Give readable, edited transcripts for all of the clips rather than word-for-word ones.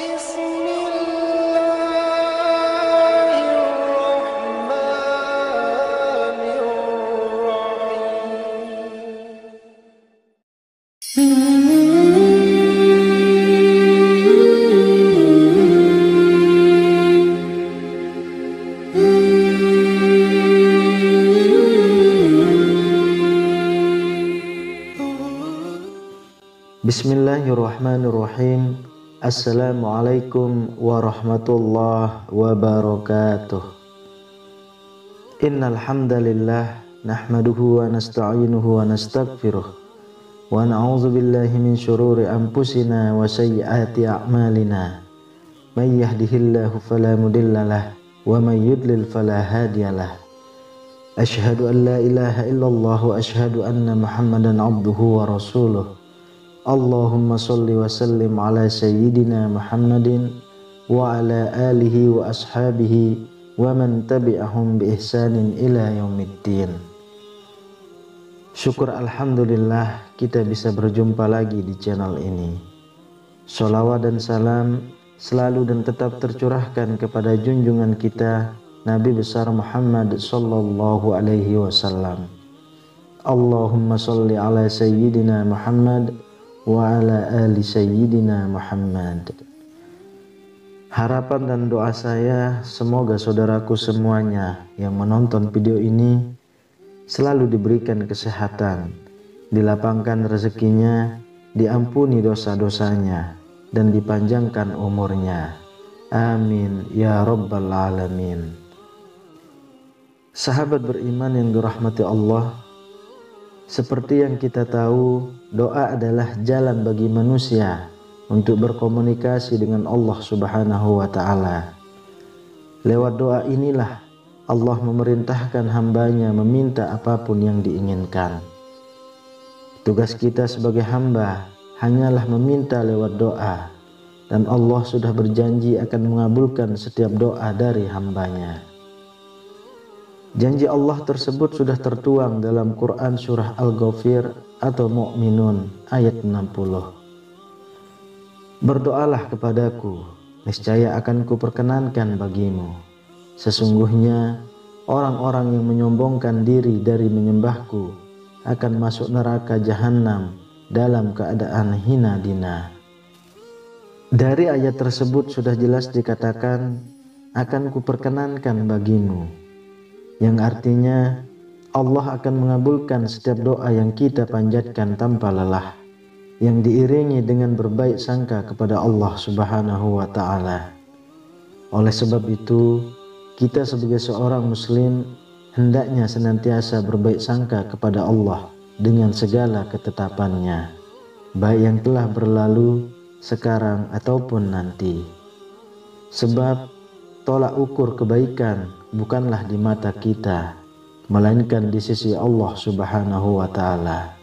Bismillahirrahmanirrahim. Assalamualaikum warahmatullahi wabarakatuh. Innal hamdalillah nahmaduhu wa nasta'inuhu wa nastaghfiruh wa na'udzu billahi min syururi anfusina wa sayyiati a'malina. May yahdihillahu fala mudhillalah wa may yudlil fala hadiyalah. Asyhadu an la ilaha illallah wa asyhadu anna Muhammadan abduhu wa rasuluh. Allahumma sholli wa sallim ala sayyidina Muhammadin wa ala alihi wa ashabihi wa man tabi'ahum bi ihsanin ila yaumiddin. Syukur alhamdulillah kita bisa berjumpa lagi di channel ini. Sholawat dan salam selalu dan tetap tercurahkan kepada junjungan kita Nabi besar Muhammad sallallahu alaihi wasallam. Allahumma sholli ala sayyidina Muhammad wa ala ali sayyidina Muhammad. Harapan dan doa saya semoga saudaraku semuanya yang menonton video ini selalu diberikan kesehatan, dilapangkan rezekinya, diampuni dosa-dosanya, dan dipanjangkan umurnya. Amin ya rabbal alamin. Sahabat beriman yang dirahmati Allah, seperti yang kita tahu, doa adalah jalan bagi manusia untuk berkomunikasi dengan Allah Subhanahu wa Ta'ala. Lewat doa inilah Allah memerintahkan hambanya meminta apapun yang diinginkan. Tugas kita sebagai hamba hanyalah meminta lewat doa, dan Allah sudah berjanji akan mengabulkan setiap doa dari hambanya. Janji Allah tersebut sudah tertuang dalam Quran surah Al-Ghafir atau Mu'minun ayat 60. Berdoalah kepadaku, niscaya akan kuperkenankan bagimu. Sesungguhnya orang-orang yang menyombongkan diri dari menyembahku akan masuk neraka jahanam dalam keadaan hina dina. Dari ayat tersebut sudah jelas dikatakan akan kuperkenankan bagimu, yang artinya Allah akan mengabulkan setiap doa yang kita panjatkan tanpa lelah, yang diiringi dengan berbaik sangka kepada Allah Subhanahu wa Ta'ala. Oleh sebab itu, kita sebagai seorang muslim hendaknya senantiasa berbaik sangka kepada Allah dengan segala ketetapannya, baik yang telah berlalu, sekarang ataupun nanti. Sebab tolak ukur kebaikan bukanlah di mata kita, melainkan di sisi Allah Subhanahu wa Ta'ala.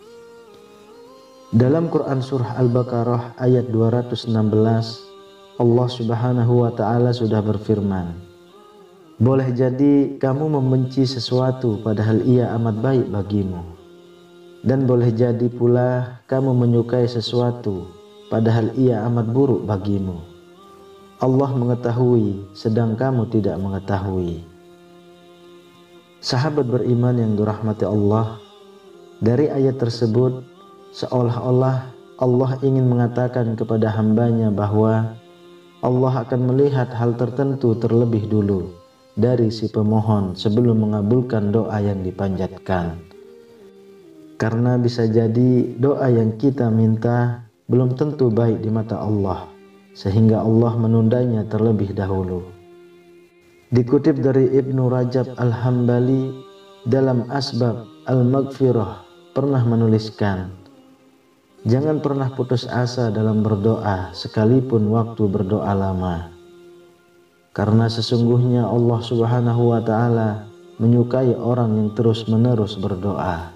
Dalam Quran surah Al-Baqarah ayat 216, Allah Subhanahu wa Ta'ala sudah berfirman, boleh jadi kamu membenci sesuatu padahal ia amat baik bagimu, dan boleh jadi pula kamu menyukai sesuatu padahal ia amat buruk bagimu. Allah mengetahui sedang kamu tidak mengetahui. Sahabat beriman yang dirahmati Allah, dari ayat tersebut seolah-olah Allah ingin mengatakan kepada hambanya bahwa Allah akan melihat hal tertentu terlebih dulu dari si pemohon sebelum mengabulkan doa yang dipanjatkan. Karena bisa jadi doa yang kita minta belum tentu baik di mata Allah, sehingga Allah menundanya terlebih dahulu. Dikutip dari Ibnu Rajab Al-Hambali dalam Asbab Al-Maghfirah pernah menuliskan, jangan pernah putus asa dalam berdoa sekalipun waktu berdoa lama, karena sesungguhnya Allah Subhanahu wa Ta'ala menyukai orang yang terus-menerus berdoa.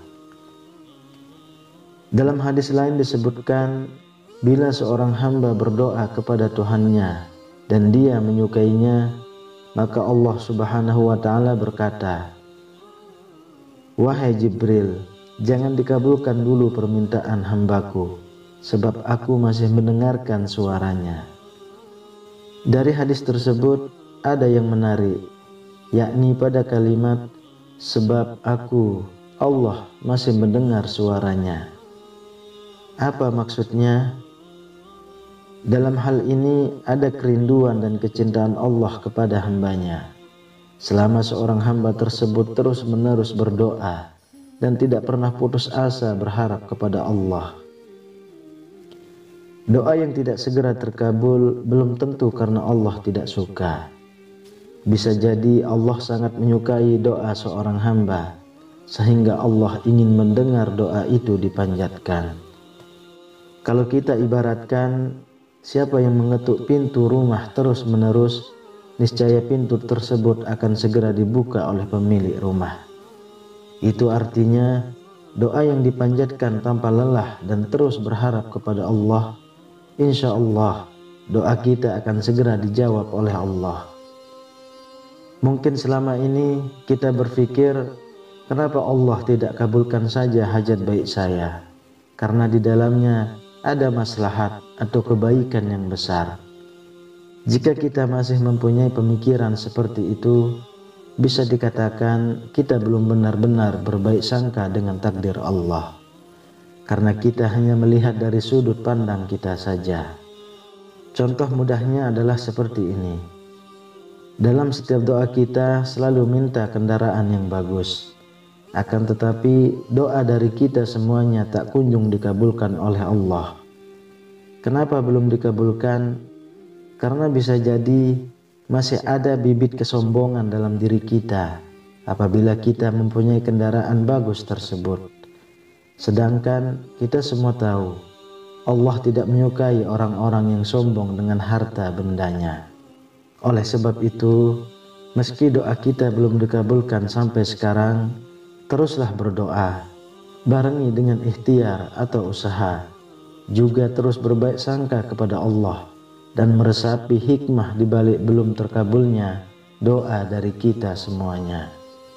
Dalam hadis lain disebutkan, bila seorang hamba berdoa kepada Tuhannya dan dia menyukainya, maka Allah Subhanahu wa Ta'ala berkata, wahai Jibril, jangan dikabulkan dulu permintaan hambaku, sebab aku masih mendengarkan suaranya. Dari hadis tersebut ada yang menarik, yakni pada kalimat sebab aku, Allah, masih mendengar suaranya. Apa maksudnya? Dalam hal ini ada kerinduan dan kecintaan Allah kepada hambanya. Selama seorang hamba tersebut terus-menerus berdoa dan tidak pernah putus asa berharap kepada Allah. Doa yang tidak segera terkabul belum tentu karena Allah tidak suka. Bisa jadi Allah sangat menyukai doa seorang hamba, sehingga Allah ingin mendengar doa itu dipanjatkan. Kalau kita ibaratkan, siapa yang mengetuk pintu rumah terus-menerus, niscaya pintu tersebut akan segera dibuka oleh pemilik rumah. Itu artinya doa yang dipanjatkan tanpa lelah dan terus berharap kepada Allah, insya Allah doa kita akan segera dijawab oleh Allah. Mungkin selama ini kita berpikir, kenapa Allah tidak kabulkan saja hajat baik saya? Karena di dalamnya ada maslahat atau kebaikan yang besar. Jika kita masih mempunyai pemikiran seperti itu, bisa dikatakan kita belum benar-benar berbaik sangka dengan takdir Allah. Karena kita hanya melihat dari sudut pandang kita saja. Contoh mudahnya adalah seperti ini. Dalam setiap doa kita selalu minta kendaraan yang bagus. Akan tetapi doa dari kita semuanya tak kunjung dikabulkan oleh Allah. Kenapa belum dikabulkan? Karena bisa jadi masih ada bibit kesombongan dalam diri kita apabila kita mempunyai kendaraan bagus tersebut. Sedangkan kita semua tahu Allah tidak menyukai orang-orang yang sombong dengan harta bendanya. Oleh sebab itu, meski doa kita belum dikabulkan sampai sekarang, teruslah berdoa, barengi dengan ikhtiar atau usaha, juga terus berbaik sangka kepada Allah dan meresapi hikmah di balik belum terkabulnya doa dari kita semuanya.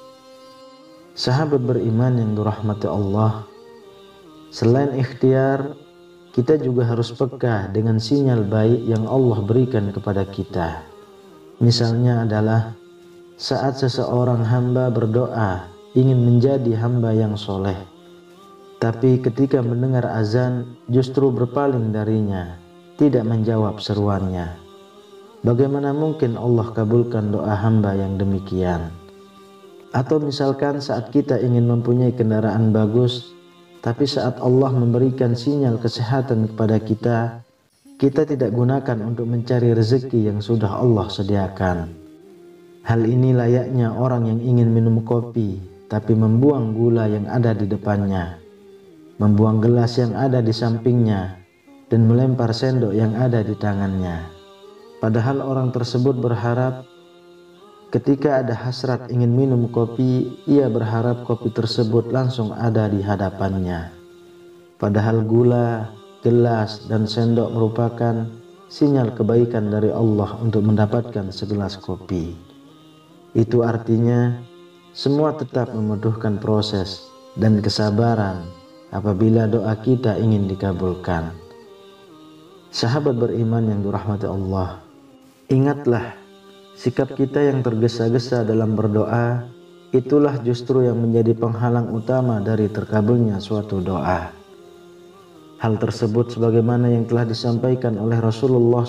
Sahabat beriman yang dirahmati Allah, selain ikhtiar, kita juga harus peka dengan sinyal baik yang Allah berikan kepada kita. Misalnya adalah saat seseorang hamba berdoa ingin menjadi hamba yang soleh, tapi ketika mendengar azan justru berpaling darinya, tidak menjawab seruannya. Bagaimana mungkin Allah kabulkan doa hamba yang demikian? Atau misalkan saat kita ingin mempunyai kendaraan bagus, tapi saat Allah memberikan sinyal kesehatan kepada kita, kita tidak gunakan untuk mencari rezeki yang sudah Allah sediakan. Hal ini layaknya orang yang ingin minum kopi, tapi membuang gula yang ada di depannya, membuang gelas yang ada di sampingnya, dan melempar sendok yang ada di tangannya. Padahal orang tersebut berharap ketika ada hasrat ingin minum kopi, ia berharap kopi tersebut langsung ada di hadapannya. Padahal gula, gelas, dan sendok merupakan sinyal kebaikan dari Allah untuk mendapatkan segelas kopi. Itu artinya semua tetap membutuhkan proses dan kesabaran apabila doa kita ingin dikabulkan. Sahabat beriman yang dirahmati Allah, ingatlah sikap kita yang tergesa-gesa dalam berdoa, itulah justru yang menjadi penghalang utama dari terkabulnya suatu doa. Hal tersebut sebagaimana yang telah disampaikan oleh Rasulullah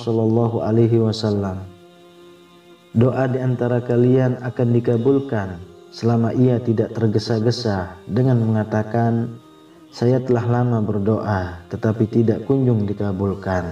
SAW. Doa di antara kalian akan dikabulkan selama ia tidak tergesa-gesa dengan mengatakan, saya telah lama berdoa tetapi tidak kunjung dikabulkan.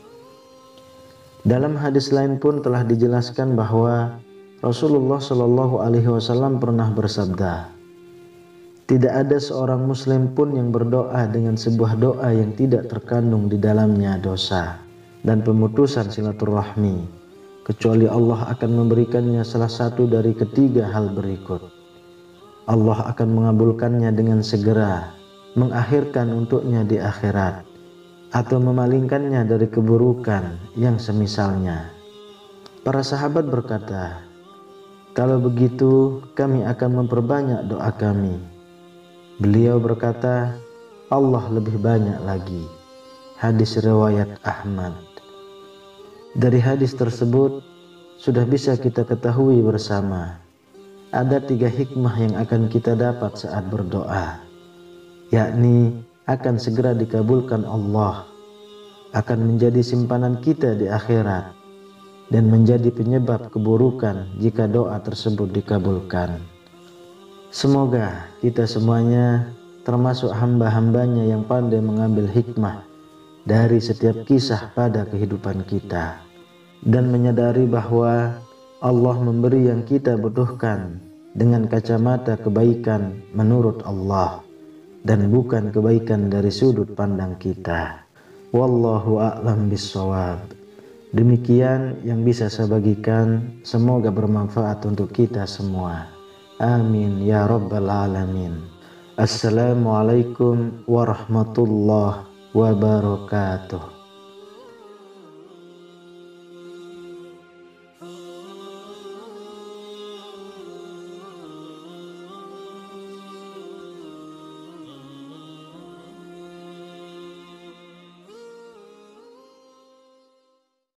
Dalam hadis lain pun telah dijelaskan bahwa Rasulullah SAW pernah bersabda, tidak ada seorang muslim pun yang berdoa dengan sebuah doa yang tidak terkandung di dalamnya dosa dan pemutusan silaturahmi, kecuali Allah akan memberikannya salah satu dari ketiga hal berikut. Allah akan mengabulkannya dengan segera, mengakhirkan untuknya di akhirat, atau memalingkannya dari keburukan yang semisalnya. Para sahabat berkata, kalau begitu kami akan memperbanyak doa kami. Beliau berkata, Allah lebih banyak lagi. Hadis riwayat Ahmad. Dari hadis tersebut sudah bisa kita ketahui bersama, ada 3 hikmah yang akan kita dapat saat berdoa, yakni akan segera dikabulkan Allah, akan menjadi simpanan kita di akhirat, dan menjadi penyebab keburukan jika doa tersebut dikabulkan. Semoga kita semuanya termasuk hamba-hambanya yang pandai mengambil hikmah dari setiap kisah pada kehidupan kita, dan menyadari bahwa Allah memberi yang kita butuhkan dengan kacamata kebaikan menurut Allah, dan bukan kebaikan dari sudut pandang kita. Wallahu a'lam bishawab. Demikian yang bisa saya bagikan, semoga bermanfaat untuk kita semua. Amin ya rabbal alamin. Assalamualaikum warahmatullahi wabarakatuh.